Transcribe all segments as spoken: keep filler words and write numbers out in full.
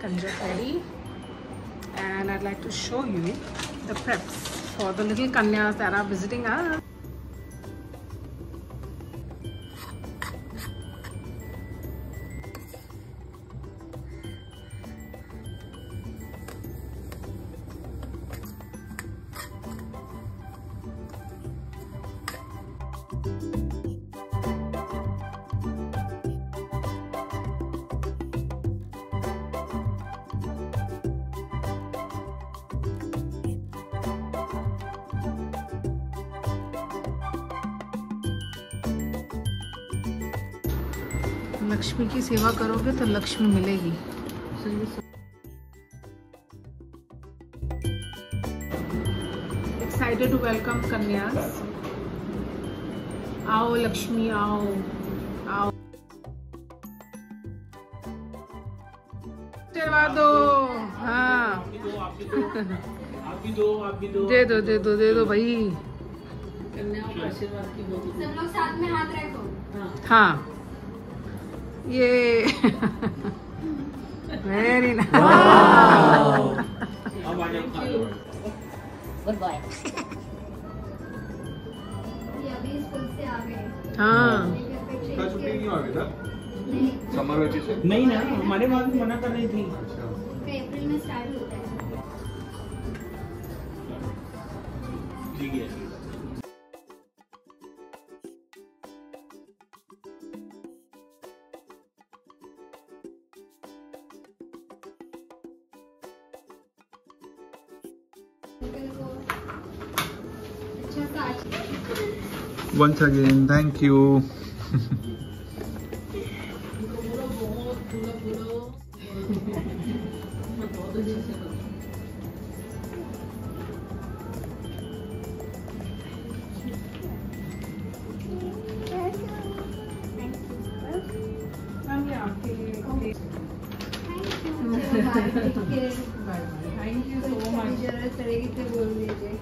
Kanjakpedi, and I'd like to show you the preps for the little Kanyas that are visiting us. Lakshmi की सेवा करोगे तो लक्ष्मी मिलेगी। Excited to welcome Kanyas. आओ लक्ष्मी आओ आओ। आशीर्वाद दो। हाँ आप भी दो आप भी दो आप भी दो दे दो दे दो दे दो भाई। कन्याओं को आशीर्वाद की बहुत सब लोग साथ में हाथ रखो। हाँ ये वेरी नाइस। Good boy. ये अभी स्कूल से आ गए। हाँ का छुट्टी क्यों आ गया था? नहीं समर वेकेशन नहीं ना, हमारे वहाँ भी मना कर रही थी। अप्रैल में स्टार्ट होता है। ठीक है। Once again, thank you. Thank you so much. जरूरत पड़ेगी तो बोल दीजिए।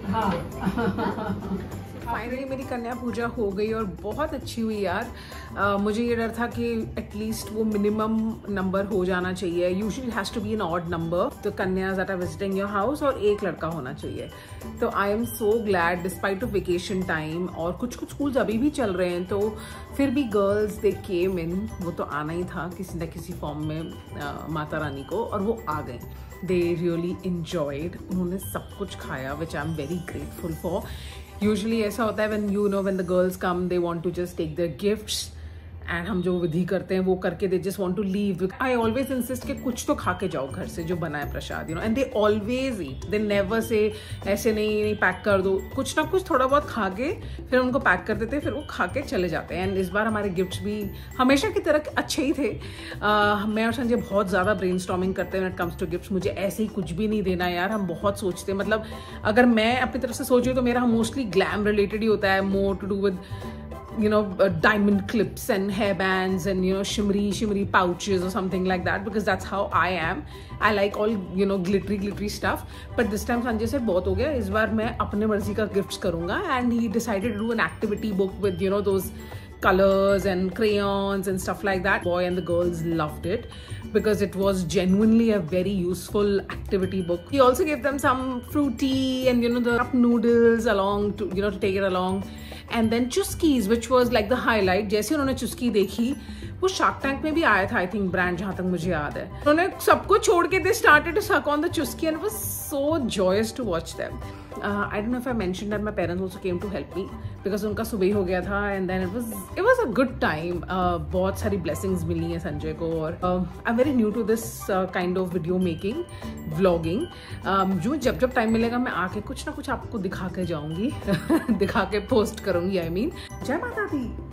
हाँ फाइनली मेरी कन्या पूजा हो गई और बहुत अच्छी हुई यार। uh, मुझे ये डर था कि एटलीस्ट वो मिनिमम नंबर हो जाना चाहिए। Usually has to be an odd number तो कन्यास that are visiting your house, और एक लड़का होना चाहिए। तो I am so glad despite of vacation time, और कुछ कुछ स्कूल्स अभी भी चल रहे हैं तो फिर भी गर्ल्स दे केम इन। वो तो आना ही था किसी न किसी फॉर्म में uh, माता रानी को, और वो आ गए। They really enjoyed. उन्होंने सब कुछ खाया which I am very grateful for. Usually ऐसा होता है when you know when the girls come they want to just take their gifts, and हम जो विधि करते हैं वो करके they just want to leave. I always insist कि कुछ तो खा के जाओ घर से जो बना है prasad, you know, and they always eat. They never say ऐसे नहीं नहीं पैक कर दो, कुछ ना कुछ थोड़ा बहुत खा के फिर उनको पैक कर देते, फिर वो खा के चले जाते हैं। एंड इस बार हमारे गिफ्ट्स भी हमेशा की तरह अच्छे ही थे। uh, मैं और संजय बहुत ज़्यादा ब्रेन स्टॉर्मिंग करते हैं when it comes to gifts. मुझे ऐसे ही कुछ भी नहीं देना यार, हम बहुत सोचते हैं। मतलब अगर मैं अपनी तरफ से सोचूँ तो मेरा मोस्टली ग्लैम रिलेटेड ही होता है, more to do with you know uh, diamond clips and hair bands and you know shimmery shimmery pouches or something like that, because that's how I am. I like all you know glittery glittery stuff. But this time Sanjay said बहुत हो गया, इस बार मैं अपने मर्जी का gifts करूंगा, and he decided to do an activity book with you know those colors and crayons and stuff like that. Boy and the girls loved it because it was genuinely a very useful activity book. He also gave them some fruity and you know the cup noodles along to you know to take it along, and then chuskis, which was like the highlight. जैसे उन्होंने चुस्की देखी, वो shark tank में भी आया था I think brand, जहाँ तक मुझे याद है। उन्होंने सबको छोड़ के दे started to suck on the चुस्की and it was so joyous to watch them. Uh, I don't know if I mentioned that my parents also came to help me because उनका सुबह हो गया था, and then it was it was a good time. Uh, बहुत सारी blessings मिली हैं संजय को, और uh, I'm very new to this uh, kind of video making, vlogging. Um, जो जब जब टाइम मिलेगा मैं आके कुछ ना कुछ आपको दिखा के जाऊंगी दिखा के पोस्ट करूंगी। I mean, जय माता दी।